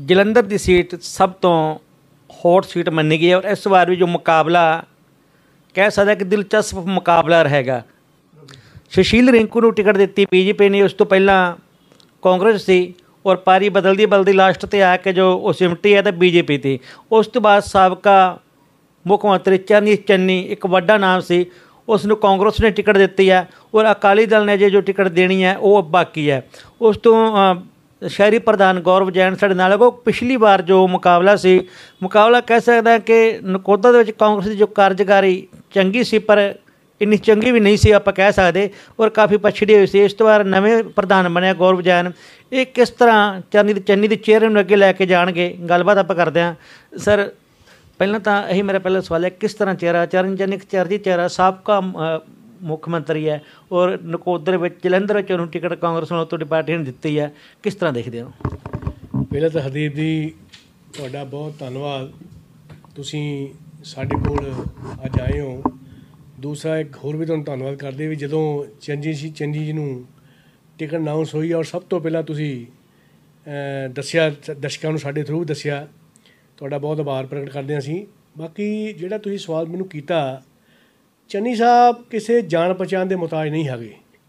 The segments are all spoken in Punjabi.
ਜਲੰਧਰ ਦੀ ਸੀਟ ਸਭ ਤੋਂ ਹੌਟ ਸੀਟ ਮੰਨੀ ਗਈ ਹੈ ਔਰ ਇਸ ਵਾਰ ਵੀ ਜੋ ਮੁਕਾਬਲਾ ਕਹਿ ਸਕਦਾ ਕਿ ਦਿਲਚਸਪ ਮੁਕਾਬਲਾ ਰਹੇਗਾ। ਸੁਸ਼ੀਲ ਰਿੰਕੂ ਨੂੰ ਟਿਕਟ ਦਿੱਤੀ ਬੀਜੇਪੀ ਨੇ, ਉਸ ਤੋਂ ਪਹਿਲਾਂ ਕਾਂਗਰਸ ਸੀ ਔਰ ਪਾਰੀ ਬਦਲਦੀ ਬਦਲਦੀ ਲਾਸਟ 'ਤੇ ਆ ਕੇ ਜੋ ਉਹ ਸਿਮਟੀ ਹੈ ਤਾਂ ਬੀਜੇਪੀ 'ਤੇ। ਉਸ ਤੋਂ ਬਾਅਦ ਸਾਬਕਾ ਮੁੱਖ ਮੰਤਰੀ ਚਰਨਜੀਤ ਚੰਨੀ ਇੱਕ ਵੱਡਾ ਨਾਮ ਸੀ, ਉਸ ਨੂੰ ਕਾਂਗਰਸ ਨੇ ਟਿਕਟ ਦਿੱਤੀ ਹੈ ਔਰ ਅਕਾਲੀ ਦਲ ਨੇ ਜੋ ਟਿਕਟ ਦੇਣੀ ਹੈ ਉਹ ਬਾਕੀ ਹੈ। ਉਸ ਤੋਂ ਸ਼ਹਿਰੀ ਪ੍ਰਧਾਨ ਗੌਰਵ ਜੈਨ ਸਾਡੇ ਨਾਲ ਉਹ ਪਿਛਲੀ ਵਾਰ ਜੋ ਮੁਕਾਬਲਾ ਕਹਿ ਸਕਦਾ ਕਿ ਨਕੋਦਰ ਦੇ ਵਿੱਚ ਕਾਂਗਰਸ ਦੀ ਜੋ ਕਾਰਜਕਾਰੀ ਚੰਗੀ ਸੀ ਪਰ ਇੰਨੀ ਚੰਗੀ ਵੀ ਨਹੀਂ ਸੀ ਆਪਾਂ ਕਹਿ ਸਕਦੇ ਔਰ ਕਾਫੀ ਪਛੜੀ ਹੋਈ ਸੀ। ਇਸ ਤੋਂ ਬਾਅਦ ਨਵੇਂ ਪ੍ਰਧਾਨ ਬਣਿਆ ਗੌਰਵ ਜੈਨ, ਇਹ ਕਿਸ ਤਰ੍ਹਾਂ ਚੰਨੀ ਦੇ ਚਿਹਰੇ ਨੂੰ ਅੱਗੇ ਲੈ ਕੇ ਜਾਣਗੇ, ਗੱਲਬਾਤ ਆਪਾਂ ਕਰਦੇ ਹਾਂ। ਸਰ ਪਹਿਲਾਂ ਤਾਂ ਇਹੀ ਮੇਰਾ ਪਹਿਲਾ ਸਵਾਲ ਹੈ, ਕਿਸ ਤਰ੍ਹਾਂ ਚਿਹਰਾ ਚਰਨਜੀਤ ਚਿਹਰਾ ਸਾਬਕਾ ਮੁੱਖ ਮੰਤਰੀ ਹੈ ਔਰ ਨਕੋਦਰ ਵਿੱਚ ਜਲੰਧਰ ਵਿੱਚ ਉਹਨੂੰ ਟਿਕਟ ਕਾਂਗਰਸ ਵੱਲੋਂ ਤੁਹਾਡੀ ਪਾਰਟੀ ਨੇ ਦਿੱਤੀ ਹੈ, ਕਿਸ ਤਰ੍ਹਾਂ ਦੇਖਦੇ ਹੋ? ਪਹਿਲਾਂ ਤਾਂ ਹਰਦੀਪ ਜੀ ਤੁਹਾਡਾ ਬਹੁਤ ਧੰਨਵਾਦ, ਤੁਸੀਂ ਸਾਡੇ ਕੋਲ ਅੱਜ ਆਏ ਹੋ। ਦੂਸਰਾ ਇੱਕ ਹੋਰ ਵੀ ਤੁਹਾਨੂੰ ਧੰਨਵਾਦ ਕਰਦੇ ਵੀ ਜਦੋਂ ਚੰਨੀ ਜੀ ਨੂੰ ਟਿਕਟ ਅਨਾਊਂਸ ਹੋਈ ਔਰ ਸਭ ਤੋਂ ਪਹਿਲਾਂ ਤੁਸੀਂ ਦੱਸਿਆ, ਦਰਸ਼ਕਾਂ ਨੂੰ ਸਾਡੇ ਥਰੂ ਦੱਸਿਆ, ਤੁਹਾਡਾ ਬਹੁਤ ਆਭਾਰ ਪ੍ਰਗਟ ਕਰਦੇ ਹਾਂ ਅਸੀਂ। ਬਾਕੀ ਜਿਹੜਾ ਤੁਸੀਂ ਸਵਾਲ ਮੈਨੂੰ ਕੀਤਾ, ਚੰਨੀ ਸਾਹਿਬ ਕਿਸੇ ਜਾਣ ਪਛਾਣ ਦੇ ਮੁਤਾਜ ਨਹੀਂ ਹੈਗੇ।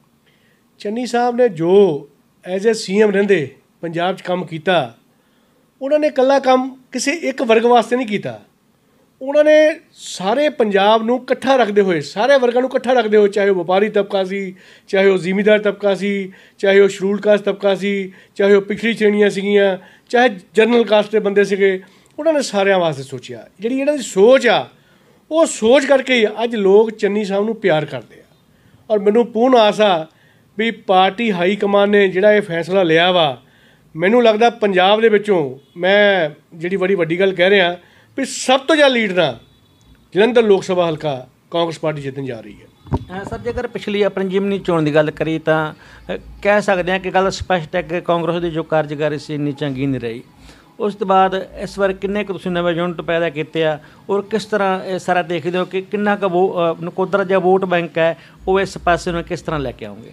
ਚੰਨੀ ਸਾਹਿਬ ਨੇ ਜੋ ਐਜ਼ ਏ CM ਰਹਿੰਦੇ ਪੰਜਾਬ 'ਚ ਕੰਮ ਕੀਤਾ, ਉਹਨਾਂ ਨੇ ਇਕੱਲਾ ਕੰਮ ਕਿਸੇ ਇੱਕ ਵਰਗ ਵਾਸਤੇ ਨਹੀਂ ਕੀਤਾ, ਉਹਨਾਂ ਨੇ ਸਾਰੇ ਪੰਜਾਬ ਨੂੰ ਇਕੱਠਾ ਰੱਖਦੇ ਹੋਏ, ਸਾਰੇ ਵਰਗਾਂ ਨੂੰ ਇਕੱਠਾ ਰੱਖਦੇ ਹੋਏ, ਚਾਹੇ ਉਹ ਵਪਾਰੀ ਤਬਕਾ ਸੀ, ਚਾਹੇ ਉਹ ਜ਼ਿਮੀਂਦਾਰ ਤਬਕਾ ਸੀ, ਚਾਹੇ ਉਹ ਸ਼ਡਿਊਲਡ ਕਾਸਟ ਤਬਕਾ ਸੀ, ਚਾਹੇ ਉਹ ਪਿਛੜੀ ਸ਼੍ਰੇਣੀਆਂ ਸੀਗੀਆਂ, ਚਾਹੇ ਜਨਰਲ ਕਾਸਟ ਦੇ ਬੰਦੇ ਸੀਗੇ, ਉਹਨਾਂ ਨੇ ਸਾਰਿਆਂ ਵਾਸਤੇ ਸੋਚਿਆ। ਜਿਹੜੀ ਇਹਨਾਂ ਦੀ ਸੋਚ ਆ, ਉਹ ਸੋਚ ਕਰਕੇ ਹੀ ਅੱਜ ਲੋਕ ਚੰਨੀ ਸਾਹਿਬ ਨੂੰ ਪਿਆਰ ਕਰਦੇ ਆ ਔਰ ਮੈਨੂੰ ਪੂਰਨ ਆਸ ਆ ਵੀ ਪਾਰਟੀ ਹਾਈ ਕਮਾਨ ਨੇ ਜਿਹੜਾ ਇਹ ਫੈਸਲਾ ਲਿਆ ਵਾ, ਮੈਨੂੰ ਲੱਗਦਾ ਪੰਜਾਬ ਦੇ ਵਿੱਚੋਂ ਮੈਂ ਜਿਹੜੀ ਬੜੀ ਵੱਡੀ ਗੱਲ ਕਹਿ ਰਿਹਾ ਵੀ ਸਭ ਤੋਂ ਜ਼ਿਆਦਾ ਲੀਡ ਨਾਲ ਜਲੰਧਰ ਲੋਕ ਸਭਾ ਹਲਕਾ ਕਾਂਗਰਸ ਪਾਰਟੀ ਜਿੱਤਣ ਜਾ ਰਹੀ ਹੈ। ਸਰ ਜੇਕਰ ਪਿਛਲੀ ਆਪਣੀ ਜਿਮਨੀ ਚੋਣ ਦੀ ਗੱਲ ਕਰੀ ਤਾਂ ਕਹਿ ਸਕਦੇ ਹਾਂ ਕਿ ਗੱਲ ਸਪਸ਼ਟ ਹੈ ਕਿ ਕਾਂਗਰਸ ਦੀ ਜੋ ਕਾਰਜਕਾਰੀ ਸੀ ਇੰਨੀ ਚੰਗੀ ਨਹੀਂ ਰਹੀ। ਉਸ ਤੋਂ ਬਾਅਦ ਇਸ ਵਾਰ ਕਿੰਨੇ ਕੁ ਤੁਸੀਂ ਨਵੇਂ ਯੂਨਿਟ ਪੈਦਾ ਕੀਤੇ ਆ ਔਰ ਕਿਸ ਤਰ੍ਹਾਂ ਇਹ ਸਾਰਾ ਦੇਖਦੇ ਹੋ ਕਿ ਕਿੰਨਾ ਕੁ ਨਕੋਦਰ ਜਿਹੜਾ ਵੋਟ ਬੈਂਕ ਹੈ ਉਹ ਇਸ ਪਾਸੇ ਨੂੰ ਕਿਸ ਤਰ੍ਹਾਂ ਲੈ ਕੇ ਆਉਂਗੇ?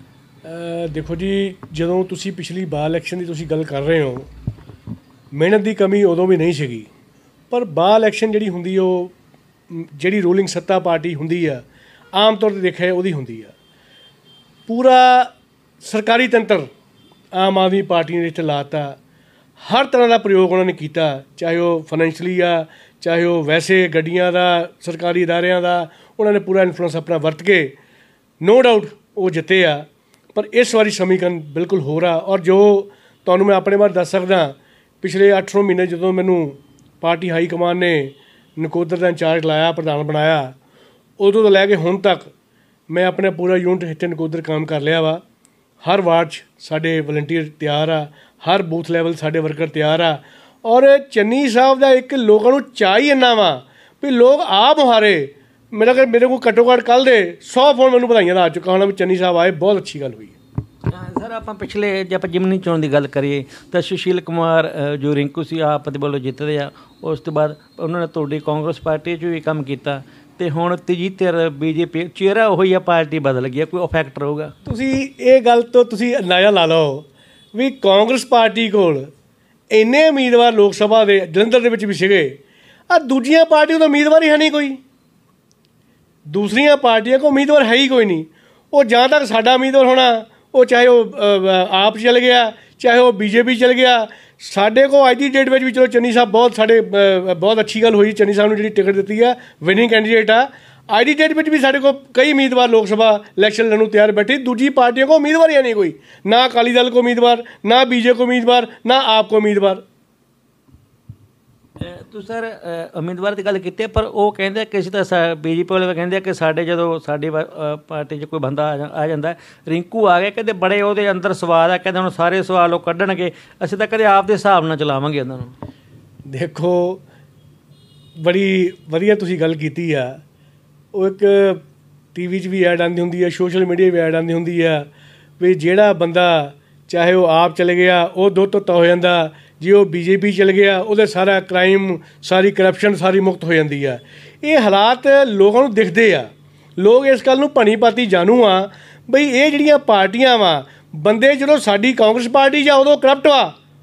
ਦੇਖੋ ਜੀ, ਜਦੋਂ ਤੁਸੀਂ ਪਿਛਲੀ ਬਾਰ ਇਲੈਕਸ਼ਨ ਦੀ ਤੁਸੀਂ ਗੱਲ ਕਰ ਰਹੇ ਹੋ, ਮਿਹਨਤ ਦੀ ਕਮੀ ਉਦੋਂ ਵੀ ਨਹੀਂ ਸੀਗੀ, ਪਰ ਬਾਰ ਇਲੈਕਸ਼ਨ ਜਿਹੜੀ ਹੁੰਦੀ ਉਹ ਜਿਹੜੀ ਰੂਲਿੰਗ ਸੱਤਾ ਪਾਰਟੀ ਹੁੰਦੀ ਆ ਆਮ ਤੌਰ 'ਤੇ ਦੇਖਿਆ ਉਹਦੀ ਹੁੰਦੀ ਆ। ਪੂਰਾ ਸਰਕਾਰੀ ਤੰਤਰ ਆਮ ਆਦਮੀ ਪਾਰਟੀ ਨੇ ਇੱਥੇ ਲਾਤਾ, ਹਰ ਤਰ੍ਹਾਂ ਦਾ ਪ੍ਰਯੋਗ ਉਹਨਾਂ ਨੇ ਕੀਤਾ, ਚਾਹੇ ਉਹ ਫਾਈਨੈਂਸ਼ਲੀ ਆ, ਚਾਹੇ ਉਹ ਵੈਸੇ ਗੱਡੀਆਂ ਦਾ, ਸਰਕਾਰੀ ਅਦਾਰਿਆਂ ਦਾ, ਉਹਨਾਂ ਨੇ ਪੂਰਾ ਇਨਫਲੂਐਂਸ ਆਪਣਾ ਵਰਤ ਕੇ ਨੋ ਡਾਊਟ ਉਹ ਜਿੱਤੇ ਆ। ਪਰ ਇਸ ਵਾਰੀ ਸਮੀਕਰਨ ਬਿਲਕੁਲ ਹੋਰ ਆ ਔਰ ਜੋ ਤੁਹਾਨੂੰ ਮੈਂ ਆਪਣੇ ਬਾਰੇ ਦੱਸ ਸਕਦਾ, ਪਿਛਲੇ 8-9 ਮਹੀਨੇ ਜਦੋਂ ਮੈਨੂੰ ਪਾਰਟੀ ਹਾਈ ਕਮਾਨ ਨੇ ਨਕੋਦਰ ਦਾ ਇੰਚਾਰਜ ਲਾਇਆ, ਪ੍ਰਧਾਨ ਬਣਾਇਆ, ਉਦੋਂ ਤੋਂ ਲੈ ਕੇ ਹੁਣ ਤੱਕ ਮੈਂ ਆਪਣਾ ਪੂਰਾ ਯੂਨਿਟ ਇੱਥੇ ਨਕੋਦਰ ਕੰਮ ਕਰ ਲਿਆ ਵਾ। ਹਰ ਵਾਰਡ 'ਚ ਸਾਡੇ ਵਲੰਟੀਅਰ ਤਿਆਰ ਆ, ਹਰ ਬੂਥ ਲੈਵਲ ਸਾਡੇ ਵਰਕਰ ਤਿਆਰ ਆ ਔਰ ਚੰਨੀ ਸਾਹਿਬ ਦਾ ਇੱਕ ਲੋਕਾਂ ਨੂੰ ਚਾਅ ਹੀ ਇੰਨਾ ਵਾ ਵੀ ਲੋਕ ਆਪ ਮੁਹਾਰੇ ਮੇਰੇ ਕੋਲ ਘੱਟੋ ਘੱਟ ਕੱਲ੍ਹ ਦੇ 100 ਫੋਨ ਮੈਨੂੰ ਵਧਾਈਆਂ ਦਾ ਆ ਚੁੱਕਾ ਹੋਣਾ ਵੀ ਚੰਨੀ ਸਾਹਿਬ ਆਏ, ਬਹੁਤ ਅੱਛੀ ਗੱਲ ਹੋਈ ਹੈ। ਸਰ ਆਪਾਂ ਪਿਛਲੇ ਜੇ ਆਪਾਂ ਜਿਮਨੀ ਚੋਣ ਦੀ ਗੱਲ ਕਰੀਏ ਤਾਂ ਸੁਸ਼ੀਲ ਕੁਮਾਰ ਜੋ ਰਿੰਕੂ ਸੀ ਆਪ ਦੇ ਵੱਲੋਂ ਜਿੱਤਦੇ ਆ, ਉਸ ਤੋਂ ਬਾਅਦ ਉਹਨਾਂ ਨੇ ਤੁਹਾਡੀ ਕਾਂਗਰਸ ਪਾਰਟੀ 'ਚ ਵੀ ਕੰਮ ਕੀਤਾ ਅਤੇ ਹੁਣ ਤੀਜੀ ਧਿਰ ਬੀਜੇਪੀ, ਚਿਹਰਾ ਉਹੀ ਆ, ਪਾਰਟੀ ਬਦਲ ਗਈ, ਕੋਈ ਇਫੈਕਟ ਰਹੂਗਾ? ਤੁਸੀਂ ਇਹ ਗੱਲ ਤੋਂ ਤੁਸੀਂ ਅੰਦਾਜ਼ਾ ਲਾ ਲਓ ਵੀ ਕਾਂਗਰਸ ਪਾਰਟੀ ਕੋਲ ਇੰਨੇ ਉਮੀਦਵਾਰ ਲੋਕ ਸਭਾ ਦੇ ਜਲੰਧਰ ਦੇ ਵਿੱਚ ਵੀ ਸੀਗੇ, ਆ ਦੂਜੀਆਂ ਪਾਰਟੀਆਂ ਦਾ ਉਮੀਦਵਾਰ ਹੀ ਹੈ ਨਹੀਂ ਕੋਈ, ਦੂਸਰੀਆਂ ਪਾਰਟੀਆਂ ਕੋਲ ਉਮੀਦਵਾਰ ਹੈ ਹੀ ਕੋਈ ਨਹੀਂ। ਉਹ ਜਾਂ ਤੱਕ ਸਾਡਾ ਉਮੀਦਵਾਰ ਹੋਣਾ, ਉਹ ਚਾਹੇ ਉਹ ਆਪ ਚਲ ਗਿਆ, ਚਾਹੇ ਉਹ ਬੀਜੇਪੀ ਚਲ ਗਿਆ, ਸਾਡੇ ਕੋਲ ਅੱਜ ਦੀ ਡੇਟ ਵਿੱਚ ਵੀ ਚਲੋ ਚੰਨੀ ਸਾਹਿਬ ਬਹੁਤ ਅੱਛੀ ਗੱਲ ਹੋਈ, ਚੰਨੀ ਸਾਹਿਬ ਨੂੰ ਜਿਹੜੀ ਟਿਕਟ ਦਿੱਤੀ ਆ ਵਿਨਿੰਗ ਕੈਂਡੀਡੇਟ ਆ। ਅੱਜ ਦੀ ਡੇਟ ਵਿੱਚ ਵੀ ਸਾਡੇ ਕੋਲ ਕਈ ਉਮੀਦਵਾਰ ਲੋਕ ਸਭਾ ਇਲੈਕਸ਼ਨ ਲੜਨ ਨੂੰ ਤਿਆਰ ਬੈਠੇ, ਦੂਜੀ ਪਾਰਟੀਆਂ ਕੋਲ ਉਮੀਦਵਾਰ ਹੀ ਨਹੀਂ ਕੋਈ, ਨਾ ਅਕਾਲੀ ਦਲ ਕੋ ਉਮੀਦਵਾਰ, ਨਾ BJP को उम्मीदवार, ना आपको उम्मीदवार। तो सर उम्मीदवार की गल की, पर वो कहते कि BJP वाले कहते कि साढ़े जो साड़ी पार्टी च कोई बंदा आ जाता है, रिंकू आ गया, कहते बड़े वो अंदर सवाल है, कहते हम सारे सवाल वो कढ़नगे, असं तो कदे आप दे हिसाब नाल चलावांगे उन्होंने। देखो बड़ी वधिया तुसीं गल कीती आ, वो एक TV च भी ऐड आती होंगी है, सोशल मीडिया भी ऐड आती होंगी है भी जिहड़ा बंदा चाहे वो आप चले गया वो दो धोता हो जाता, जे वो BJP चल गया वो सारा क्राइम, सारी करप्शन सारी मुक्त हो जाती है। ये हालात लोगों को दिखते आ, लोग इस गल नूं भणी भांति जानू आ बई ये जिहड़ियां पार्टियां वा बंदे जो साडी कांग्रेस पार्टी जा उदों करप्ट वा,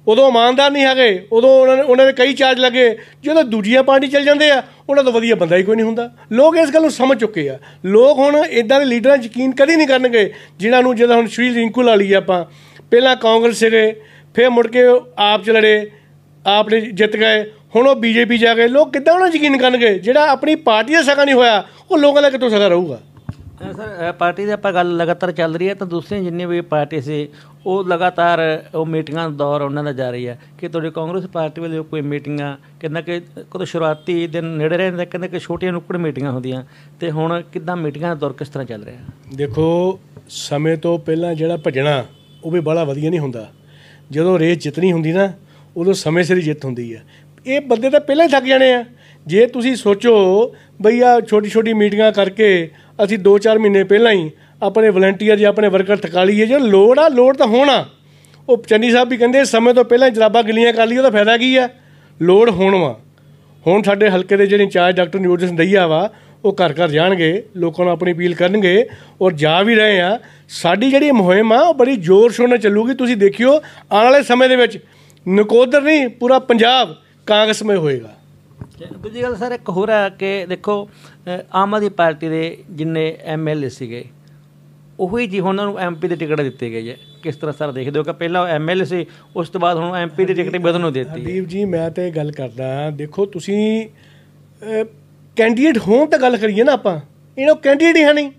ਉਦੋਂ ਇਮਾਨਦਾਰ ਨਹੀਂ ਹੈਗੇ, ਉਦੋਂ ਉਹਨਾਂ ਦੇ ਕਈ ਚਾਰਜ ਲੱਗੇ। ਜਦੋਂ ਦੂਜੀਆਂ ਪਾਰਟੀ ਚੱਲ ਜਾਂਦੇ ਆ, ਉਹਨਾਂ ਤੋਂ ਵਧੀਆ ਬੰਦਾ ਹੀ ਕੋਈ ਨਹੀਂ ਹੁੰਦਾ। ਲੋਕ ਇਸ ਗੱਲ ਨੂੰ ਸਮਝ ਚੁੱਕੇ ਆ। ਲੋਕ ਹੁਣ ਇੱਦਾਂ ਦੇ ਲੀਡਰਾਂ 'ਚ ਯਕੀਨ ਕਦੇ ਨਹੀਂ ਕਰਨਗੇ ਜਿਨ੍ਹਾਂ ਨੂੰ, ਜਿੱਦਾਂ ਹੁਣ ਸ਼੍ਰੀ ਰਿੰਕੂ ਲਾ ਲਈ ਆਪਾਂ, ਪਹਿਲਾਂ ਕਾਂਗਰਸ ਸੀਗੇ, ਫਿਰ ਮੁੜ ਕੇ ਆਪ 'ਚ ਲੜੇ, ਆਪ ਨੇ ਜਿੱਤ ਗਏ, ਹੁਣ ਉਹ BJP ਜਾ ਗਏ। ਲੋਕ ਕਿੱਦਾਂ ਉਹਨਾਂ 'ਚ ਯਕੀਨ ਕਰਨਗੇ? ਜਿਹੜਾ ਆਪਣੀ ਪਾਰਟੀ ਦਾ ਸਗਾ ਨਹੀਂ ਹੋਇਆ, ਉਹ ਲੋਕਾਂ ਦਾ ਕਿੱਥੋਂ ਸਗਾ ਰਹੂਗਾ? ਸਰ ਪਾਰਟੀ ਦੀ ਆਪਾਂ ਗੱਲ ਲਗਾਤਾਰ ਚੱਲ ਰਹੀ ਹੈ, ਤਾਂ ਦੂਸਰੀਆਂ ਜਿੰਨੀਆਂ ਵੀ ਪਾਰਟੀ ਸੀ ਉਹ ਲਗਾਤਾਰ ਉਹ ਮੀਟਿੰਗਾਂ ਦਾ ਦੌਰ ਉਹਨਾਂ ਦਾ ਜਾਰੀ ਹੈ। ਕਿ ਤੁਹਾਡੀ ਕਾਂਗਰਸ ਪਾਰਟੀ ਵੱਲੋਂ ਕੋਈ ਮੀਟਿੰਗਾਂ ਕਹਿੰਦਾ ਕਿ ਕਦੋਂ ਸ਼ੁਰੂਆਤੀ ਦਿਨ ਨੇੜੇ ਰਹਿੰਦੇ ਕਹਿੰਦੇ ਕਿ ਛੋਟੀਆਂ ਨੁੱਕੜ ਮੀਟਿੰਗਾਂ ਹੁੰਦੀਆਂ, ਅਤੇ ਹੁਣ ਕਿੱਦਾਂ ਮੀਟਿੰਗਾਂ ਦਾ ਦੌਰ ਕਿਸ ਤਰ੍ਹਾਂ ਚੱਲ ਰਿਹਾ? ਦੇਖੋ, ਸਮੇਂ ਤੋਂ ਪਹਿਲਾਂ ਜਿਹੜਾ ਭੱਜਣਾ ਉਹ ਵੀ ਬੜਾ ਵਧੀਆ ਨਹੀਂ ਹੁੰਦਾ। ਜਦੋਂ ਰੇਸ ਜਿੱਤਣੀ ਹੁੰਦੀ ਨਾ, ਉਦੋਂ ਸਮੇਂ ਸਿਰ ਹੀ ਜਿੱਤ ਹੁੰਦੀ ਹੈ। ਇਹ ਬੰਦੇ ਤਾਂ ਪਹਿਲਾਂ ਹੀ ਥੱਕ ਜਾਣੇ ਆ। ਜੇ ਤੁਸੀਂ ਸੋਚੋ ਬਈ ਆ ਛੋਟੀ ਛੋਟੀ ਮੀਟਿੰਗਾਂ ਕਰਕੇ ਅਸੀਂ 2-4 ਮਹੀਨੇ ਪਹਿਲਾਂ ਹੀ ਆਪਣੇ ਵਲੰਟੀਅਰ ਜਾਂ ਆਪਣੇ ਵਰਕਰ ਥਕਾ ਲਈਏ, ਜੇ ਲੋੜ ਆ, ਲੋੜ ਤਾਂ ਹੋਣਾ। ਉਹ ਚੰਨੀ ਸਾਹਿਬ ਵੀ ਕਹਿੰਦੇ ਸਮੇਂ ਤੋਂ ਪਹਿਲਾਂ ਜਰਾਬਾਂ ਗਿੱਲੀਆਂ ਕਰ ਲਈ, ਉਹਦਾ ਫਾਇਦਾ ਕੀ ਆ? ਲੋੜ ਹੋਣ ਵਾ। ਹੁਣ ਸਾਡੇ ਹਲਕੇ ਦੇ ਜਿਹੜੇ ਇੰਚਾਰਜ ਡਾਕਟਰ ਨਵਜੋਤ ਸਿੰਘ ਦਹੀਆ ਵਾ, ਉਹ ਘਰ ਘਰ ਜਾਣਗੇ, ਲੋਕਾਂ ਨੂੰ ਆਪਣੀ ਅਪੀਲ ਕਰਨਗੇ, ਔਰ ਜਾ ਵੀ ਰਹੇ ਆ। ਸਾਡੀ ਜਿਹੜੀ ਮੁਹਿੰਮ ਆ ਉਹ ਬੜੀ ਜ਼ੋਰ ਸ਼ੋਰ ਨਾਲ ਚੱਲੂਗੀ। ਤੁਸੀਂ ਦੇਖਿਓ ਆਉਣ ਵਾਲੇ ਸਮੇਂ ਦੇ ਵਿੱਚ ਨਕੋਦਰ ਨਹੀਂ, ਪੂਰਾ ਪੰਜਾਬ ਕਾਂਗਰਸਮਈ ਹੋਏਗਾ। ਦੂਜੀ ਗੱਲ ਸਰ ਇੱਕ ਹੋਰ ਹੈ ਕਿ ਦੇਖੋ ਆਮ ਆਦਮੀ ਪਾਰਟੀ ਦੇ ਜਿੰਨੇ MLA ਸੀਗੇ ਉਹੀ ਜੀ ਉਹਨਾਂ ਨੂੰ MP ਦੀ ਟਿਕਟ ਦਿੱਤੀ ਗਈ ਹੈ। ਕਿਸ ਤਰ੍ਹਾਂ ਸਰ ਦੇਖਦੇ ਹੋ ਕਿ ਪਹਿਲਾਂ MLA ਸੀ, ਉਸ ਤੋਂ ਬਾਅਦ ਹੁਣ MP ਦੀ ਟਿਕਟ ਬਦਲ ਨੂੰ ਦਿੱਤੀ? ਹਰਦੀਪ ਜੀ, ਮੈਂ ਤਾਂ ਇਹ ਗੱਲ ਕਰਦਾ, ਦੇਖੋ ਤੁਸੀਂ ਕੈਂਡੀਡੇਟ ਹੋਣ ਤਾਂ ਗੱਲ ਕਰੀਏ ਨਾ ਆਪਾਂ, ਇਹਨਾਂ ਕੋਲ ਕੈਂਡੀਡੇਟ ਹੀ ਹੈ ਨਹੀਂ।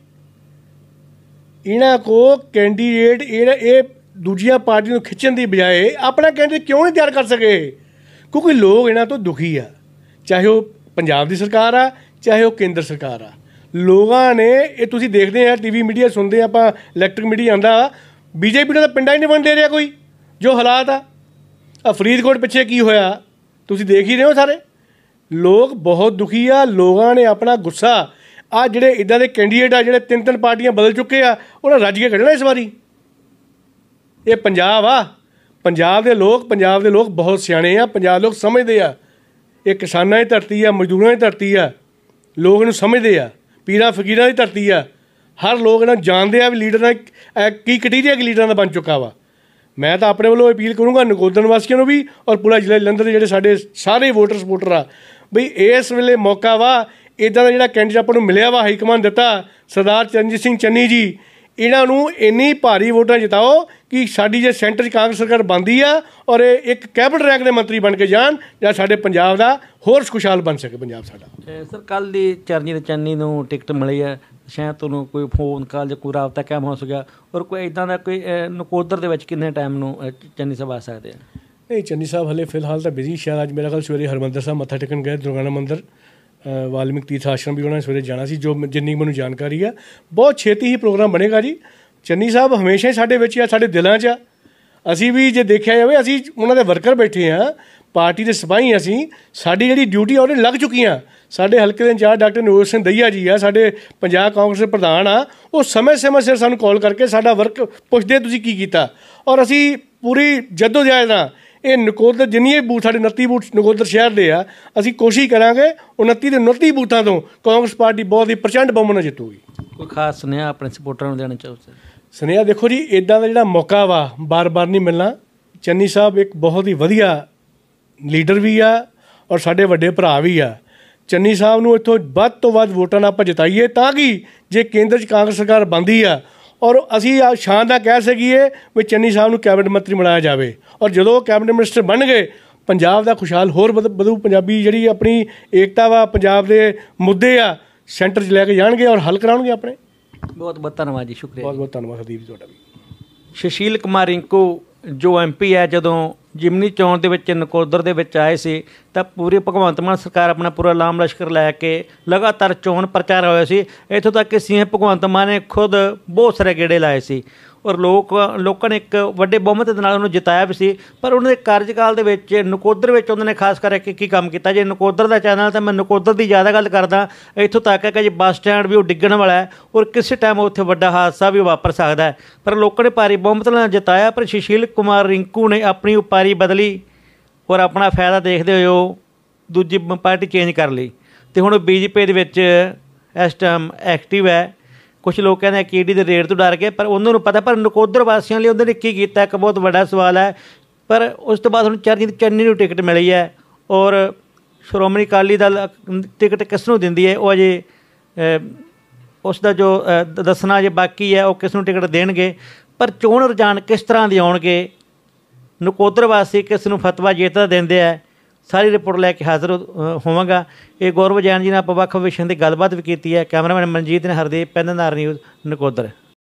ਇਹਨਾਂ ਕੋਲ ਕੈਂਡੀਡੇਟ ਇਹ ਦੂਜੀਆਂ ਪਾਰਟੀਆਂ ਨੂੰ ਖਿੱਚਣ ਦੀ ਬਜਾਏ ਆਪਣਾ ਕੈਂਡੀਡੇਟ ਕਿਉਂ ਨਹੀਂ ਤਿਆਰ ਕਰ ਸਕੇ? ਕਿਉਂਕਿ ਲੋਕ ਇਹਨਾਂ ਤੋਂ ਦੁਖੀ ਆ, ਚਾਹੇ ਉਹ ਪੰਜਾਬ ਦੀ ਸਰਕਾਰ ਆ, ਚਾਹੇ ਉਹ ਕੇਂਦਰ ਸਰਕਾਰ ਆ। ਲੋਕਾਂ ਨੇ ਇਹ ਤੁਸੀਂ ਦੇਖਦੇ ਆ, TV ਮੀਡੀਆ ਸੁਣਦੇ ਆਪਾਂ, ਇਲੈਕਟ੍ਰਿਕ ਮੀਡੀਆ ਆਉਂਦਾ, BJP ਨੂੰ ਤਾਂ ਪਿੰਡਾਂ ਹੀ ਨਹੀਂ ਵੰਡ ਦੇ ਰਿਹਾ ਕੋਈ। ਜੋ ਹਾਲਾਤ ਆ ਫਰੀਦਕੋਟ ਪਿੱਛੇ ਕੀ ਹੋਇਆ ਤੁਸੀਂ ਦੇਖ ਹੀ ਰਹੇ ਹੋ। ਸਾਰੇ ਲੋਕ ਬਹੁਤ ਦੁਖੀ ਆ। ਲੋਕਾਂ ਨੇ ਆਪਣਾ ਗੁੱਸਾ ਆ ਜਿਹੜੇ ਇੱਦਾਂ ਦੇ ਕੈਂਡੀਡੇਟ ਆ ਜਿਹੜੇ 3-3 ਪਾਰਟੀਆਂ ਬਦਲ ਚੁੱਕੇ ਆ, ਉਹਨਾਂ ਰੱਜ ਕੇ ਕੱਢਣਾ ਇਸ ਵਾਰੀ। ਇਹ ਪੰਜਾਬ ਆ, ਪੰਜਾਬ ਦੇ ਲੋਕ ਬਹੁਤ ਸਿਆਣੇ ਆ। ਪੰਜਾਬ ਲੋਕ ਸਮਝਦੇ ਆ, ਇਹ ਕਿਸਾਨਾਂ ਦੀ ਧਰਤੀ ਆ, ਮਜ਼ਦੂਰਾਂ ਦੀ ਧਰਤੀ ਆ। ਲੋਕ ਇਹਨੂੰ ਸਮਝਦੇ ਆ, ਪੀਰਾਂ ਫਕੀਰਾਂ ਦੀ ਧਰਤੀ ਆ। ਹਰ ਲੋਕ ਇਹਨਾਂ ਜਾਣਦੇ ਆ ਵੀ ਲੀਡਰ ਦਾ ਕੀ ਕਟੀਰੀਆ ਲੀਡਰਾਂ ਦਾ ਬਣ ਚੁੱਕਾ ਵਾ। ਮੈਂ ਤਾਂ ਆਪਣੇ ਵੱਲੋਂ ਅਪੀਲ ਕਰੂੰਗਾ ਨਕੋਦਰ ਵਾਸੀਆਂ ਨੂੰ ਵੀ, ਔਰ ਪੂਰਾ ਜ਼ਿਲ੍ਹਾ ਜਲੰਧਰ ਦੇ ਜਿਹੜੇ ਸਾਡੇ ਸਾਰੇ ਵੋਟਰ ਸਪੋਰਟਰ ਆ, ਬਈ ਇਸ ਵੇਲੇ ਮੌਕਾ ਵਾ। ਇੱਦਾਂ ਦਾ ਜਿਹੜਾ ਕੈਂਡੀਡੇਟ ਆਪਾਂ ਨੂੰ ਮਿਲਿਆ ਵਾ, ਹਾਈਕਮਾਨ ਦਿੱਤਾ, ਸਰਦਾਰ ਚਰਨਜੀਤ ਸਿੰਘ ਚੰਨੀ ਜੀ, ਇਹਨਾਂ ਨੂੰ ਇੰਨੀ ਭਾਰੀ ਵੋਟਾਂ ਜਿਤਾਓ ਕਿ ਸਾਡੀ ਜੇ ਸੈਂਟਰ 'ਚ ਕਾਂਗਰਸ ਸਰਕਾਰ ਬਣਦੀ ਆ, ਔਰ ਇਹ ਇੱਕ ਕੈਬਨਿਟ ਰੈਂਕ ਦੇ ਮੰਤਰੀ ਬਣ ਕੇ ਜਾਣ, ਜਾਂ ਸਾਡੇ ਪੰਜਾਬ ਦਾ ਹੋਰ ਖੁਸ਼ਹਾਲ ਬਣ ਸਕੇ ਪੰਜਾਬ ਸਾਡਾ। ਸਰ ਕੱਲ੍ਹ ਦੀ ਚਰਨਜੀਤ ਚੰਨੀ ਨੂੰ ਟਿਕਟ ਮਿਲੀ ਹੈ, ਸ਼ਾਇਦ ਤੁਹਾਨੂੰ ਕੋਈ ਫੋਨ ਕਾਲ ਜਾਂ ਕੋਈ ਰਾਬਤਾ ਕਾਇਮ ਹੋ ਸਕਿਆ, ਔਰ ਕੋਈ ਇੱਦਾਂ ਦਾ ਕੋਈ ਨਕੋਦਰ ਦੇ ਵਿੱਚ ਕਿੰਨੇ ਟਾਈਮ ਨੂੰ ਚੰਨੀ ਸਾਹਿਬ ਆ ਸਕਦੇ ਆ? ਨਹੀਂ, ਚੰਨੀ ਸਾਹਿਬ ਹਲੇ ਫਿਲਹਾਲ ਤਾਂ ਬਿਜ਼ੀ। ਸ਼ਾਇਦ ਅੱਜ ਮੇਰਾ ਖਿਆਲ ਸਵੇਰੇ ਹਰਿਮੰਦਰ ਸਾਹਿਬ ਮੱਥਾ ਟੇਕਣ ਗਏ, ਦੁਰਗਾਣਾ ਮੰਦਰ, ਵਾਲਮੀਕ ਤੀਰਥ ਆਸ਼ਰਮ ਵੀ ਉਹਨਾਂ ਨੇ ਸਵੇਰੇ ਜਾਣਾ ਸੀ, ਜੋ ਜਿੰਨੀ ਮੈਨੂੰ ਜਾਣਕਾਰੀ ਆ। ਬਹੁਤ ਛੇਤੀ ਹੀ ਪ੍ਰੋਗਰਾਮ ਬਣੇਗਾ ਜੀ। ਚੰਨੀ ਸਾਹਿਬ ਹਮੇਸ਼ਾ ਹੀ ਸਾਡੇ ਵਿੱਚ ਆ, ਸਾਡੇ ਦਿਲਾਂ 'ਚ ਆ। ਅਸੀਂ ਵੀ ਜੇ ਦੇਖਿਆ ਜਾਵੇ, ਅਸੀਂ ਉਹਨਾਂ ਦੇ ਵਰਕਰ ਬੈਠੇ ਹਾਂ, ਪਾਰਟੀ ਦੇ ਸਿਪਾਹੀ ਅਸੀਂ। ਸਾਡੀ ਜਿਹੜੀ ਡਿਊਟੀ ਆ ਉਹਨੇ ਲੱਗ ਚੁੱਕੀਆਂ। ਸਾਡੇ ਹਲਕੇ ਦੇ ਇੰਚਾਰਜ ਡਾਕਟਰ ਨਵਜੋਤ ਸਿੰਘ ਦਹੀਆ ਜੀ ਆ, ਸਾਡੇ ਪੰਜਾਬ ਕਾਂਗਰਸ ਦੇ ਪ੍ਰਧਾਨ ਆ, ਉਹ ਸਮੇਂ ਸਿਰ ਸਾਨੂੰ ਕਾਲ ਕਰਕੇ ਸਾਡਾ ਵਰਕ ਪੁੱਛਦੇ ਤੁਸੀਂ ਕੀ ਕੀਤਾ, ਔਰ ਅਸੀਂ ਪੂਰੀ ਜੱਦੋਜਹਿਦ ਨਾਲ ਇਹ ਨਕੋਦਰ ਜਿੰਨੀਆਂ ਬੂਥ ਸਾਡੇ 29 ਬੂਥ ਨਕੋਦਰ ਸ਼ਹਿਰ ਦੇ ਆ, ਅਸੀਂ ਕੋਸ਼ਿਸ਼ ਕਰਾਂਗੇ 29 ਦੇ 29 ਬੂਥਾਂ ਤੋਂ ਕਾਂਗਰਸ ਪਾਰਟੀ ਬਹੁਤ ਹੀ ਪ੍ਰਚੰਡ ਬਹੁਮਤ ਨਾਲ ਜਿੱਤੂਗੀ। ਕੋਈ ਖਾਸ ਸੁਨੇਹਾ ਆਪਣੇ ਸਪੋਰਟਰਾਂ ਨੂੰ ਦੇਣਾ ਚਾਹੋ ਸਰ? ਸੁਨੇਹਾ ਦੇਖੋ ਜੀ, ਇੱਦਾਂ ਦਾ ਜਿਹੜਾ ਮੌਕਾ ਵਾ ਬਾਰ-ਬਾਰ ਨਹੀਂ ਮਿਲਣਾ। ਚੰਨੀ ਸਾਹਿਬ ਇੱਕ ਬਹੁਤ ਹੀ ਵਧੀਆ ਲੀਡਰ ਵੀ ਆ, ਔਰ ਸਾਡੇ ਵੱਡੇ ਭਰਾ ਵੀ ਆ। ਚੰਨੀ ਸਾਹਿਬ ਨੂੰ ਇੱਥੋਂ ਵੱਧ ਤੋਂ ਵੱਧ ਵੋਟਾਂ ਨਾਲ ਆਪਾਂ ਜਿਤਾਈਏ, ਤਾਂ ਕਿ ਜੇ ਕੇਂਦਰ 'ਚ ਕਾਂਗਰਸ ਸਰਕਾਰ ਬਣਦੀ ਆ, ਔਰ ਅਸੀਂ ਆ ਸ਼ਾਨ ਨਾਲ ਕਹਿ ਸਕੀਏ ਵੀ ਚੰਨੀ ਸਾਹਿਬ ਨੂੰ ਕੈਬਨਿਟ ਮੰਤਰੀ ਬਣਾਇਆ ਜਾਵੇ। ਔਰ ਜਦੋਂ ਉਹ ਕੈਬਨਿਟ ਮਿਨਿਸਟਰ ਬਣ ਗਏ, ਪੰਜਾਬ ਦਾ ਖੁਸ਼ਹਾਲ ਹੋਰ ਵਧੂ। ਪੰਜਾਬੀ ਜਿਹੜੀ ਆਪਣੀ ਏਕਤਾ ਵਾ, ਪੰਜਾਬ ਦੇ ਮੁੱਦੇ ਆ, ਸੈਂਟਰ 'ਚ ਲੈ ਕੇ ਜਾਣਗੇ ਔਰ ਹੱਲ ਕਰਾਉਣਗੇ ਆਪਣੇ। ਬਹੁਤ ਬਹੁਤ ਧੰਨਵਾਦ ਜੀ, ਸ਼ੁਕਰੀਆ। ਬਹੁਤ ਬਹੁਤ ਧੰਨਵਾਦ ਹਰਦੀਪ ਜੀ ਤੁਹਾਡਾ ਵੀ। ਸੁਸ਼ੀਲ ਕੁਮਾਰ ਰਿੰਕੂ ਜੋ MP ਹੈ, ਜਦੋਂ ਜਿਮਨੀ ਚੋਣ ਦੇ ਵਿੱਚ ਨਕੋਦਰ ਦੇ ਵਿੱਚ ਆਏ ਸੀ ਤਾਂ ਪੂਰੀ ਭਗਵੰਤ ਮਾਨ ਸਰਕਾਰ ਆਪਣਾ ਪੂਰਾ ਲਾਮ ਲਸ਼ਕਰ ਲੈ ਕੇ ਲਗਾਤਾਰ ਚੋਣ ਪ੍ਰਚਾਰ ਹੋਇਆ ਸੀ। ਇੱਥੋਂ ਤੱਕ ਕਿ CM ਭਗਵੰਤ ਮਾਨ ਨੇ ਖੁਦ ਬਹੁਤ ਸਾਰੇ ਗੇੜੇ ਲਾਏ ਸੀ, ਔਰ ਲੋਕਾਂ ਨੇ ਇੱਕ ਵੱਡੇ ਬਹੁਮਤ ਦੇ ਨਾਲ ਉਹਨੂੰ ਜਿਤਾਇਆ ਵੀ ਸੀ। ਪਰ ਉਹਨਾਂ ਦੇ ਕਾਰਜਕਾਲ ਦੇ ਵਿੱਚ ਨਕੋਦਰ ਵਿੱਚ ਉਹਨਾਂ ਨੇ ਖਾਸ ਕਰਕੇ ਕੀ ਕੰਮ ਕੀਤਾ? ਜੇ ਨਕੋਦਰ ਦਾ ਚੈਨਲ ਤਾਂ ਮੈਂ ਨਕੋਦਰ ਦੀ ਜ਼ਿਆਦਾ ਗੱਲ ਕਰਦਾ। ਇੱਥੋਂ ਤੱਕ ਹੈ ਕਿ ਜੀ ਬੱਸ ਸਟੈਂਡ ਵੀ ਉਹ ਡਿੱਗਣ ਵਾਲਾ ਹੈ, ਔਰ ਕਿਸੇ ਟਾਈਮ ਉੱਥੇ ਵੱਡਾ ਹਾਦਸਾ ਵੀ ਵਾਪਰ ਸਕਦਾ ਹੈ। ਪਰ ਲੋਕਾਂ ਨੇ ਭਾਰੀ ਬਹੁਮਤ ਨਾਲ ਜਿਤਾਇਆ। ਪਰ ਸੁਸ਼ੀਲ ਕੁਮਾਰ ਰਿੰਕੂ ਨੇ ਆਪਣੀ ਉਪਾਰੀ ਬਦਲੀ, ਔਰ ਆਪਣਾ ਫਾਇਦਾ ਦੇਖਦੇ ਹੋਏ ਉਹ ਦੂਜੀ ਪਾਰਟੀ ਚੇਂਜ ਕਰ ਲਈ, ਅਤੇ ਹੁਣ BJP ਦੇ ਵਿੱਚ ਇਸ ਟਾਈਮ ਐਕਟਿਵ ਹੈ। ਕੁਛ ਲੋਕ ਕਹਿੰਦੇ KD ਦੇ ਰੇਟ ਤੋਂ ਡਰ ਗਏ, ਪਰ ਉਹਨਾਂ ਨੂੰ ਪਤਾ। ਪਰ ਨਕੋਦਰ ਵਾਸੀਆਂ ਲਈ ਉਹਨਾਂ ਨੇ ਕੀ ਕੀਤਾ, ਇੱਕ ਬਹੁਤ ਵੱਡਾ ਸਵਾਲ ਹੈ। ਪਰ ਉਸ ਤੋਂ ਬਾਅਦ ਹੁਣ ਚਰਨਜੀਤ ਚੰਨੀ ਨੂੰ ਟਿਕਟ ਮਿਲੀ ਹੈ, ਔਰ ਸ਼੍ਰੋਮਣੀ ਅਕਾਲੀ ਦਲ ਟਿਕਟ ਕਿਸ ਨੂੰ ਦਿੰਦੀ ਹੈ ਉਹ ਅਜੇ ਉਸ ਦਾ ਜੋ ਦੱਸਣਾ ਅਜੇ ਬਾਕੀ ਹੈ, ਉਹ ਕਿਸ ਨੂੰ ਟਿਕਟ ਦੇਣਗੇ। ਪਰ ਚੋਣ ਰੁਝਾਨ ਕਿਸ ਤਰ੍ਹਾਂ ਦੇ ਆਉਣਗੇ, ਨਕੋਦਰ ਵਾਸੀ ਕਿਸ ਨੂੰ ਫਤਵਾ ਜੇਤਾ ਦਿੰਦੇ ਹੈ, ਸਾਰੀ ਰਿਪੋਰਟ ਲੈ ਕੇ ਹਾਜ਼ਰ ਹੋਵਾਂਗਾ। ਇਹ ਗੌਰਵ ਜੈਨ ਜੀ ਨਾਲ ਆਪਾਂ ਵੱਖ ਵਿਸ਼ਿਆਂ 'ਤੇ ਗੱਲਬਾਤ ਵੀ ਕੀਤੀ ਹੈ। ਕੈਮਰਾਮੈਨ ਮਨਜੀਤ ਨੇ, ਹਰਦੀਪ, ਪੈਨਨਾਰ ਨਿਊਜ਼, ਨਕੋਦਰ।